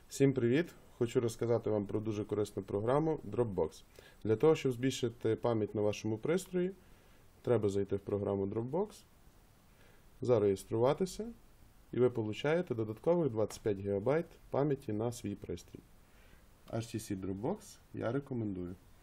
Всім привіт! Хочу розказати вам про дуже корисну програму Dropbox. Для того, щоб збільшити пам'ять на вашому пристрої, треба зайти в програму Dropbox, зареєструватися, і ви получаєте додаткових 25 ГБ пам'яті на свій пристрій. HTC Dropbox я рекомендую.